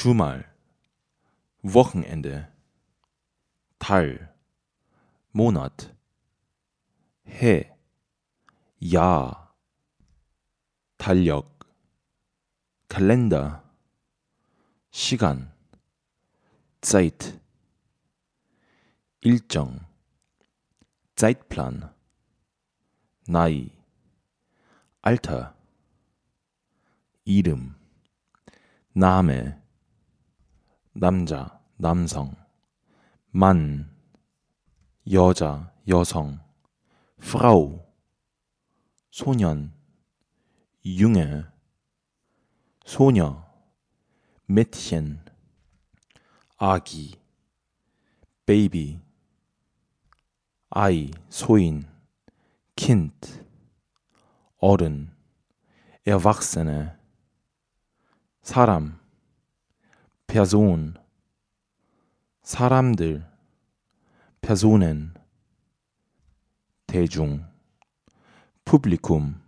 주말, Wochenende, 달, Monat, 해, Jahr, 달력, Kalender, 시간, Zeit, 일정, Zeitplan, 나이, Alter, 이름, Name, 남자, 남성, Mann, 여자, 여성, Frau, 소년, Junge, 소녀, Mädchen, 아기, Baby, 아이, 소인, Kind, 어른, Erwachsene, 사람, Person, 사람들, Personen, 대중, Publikum,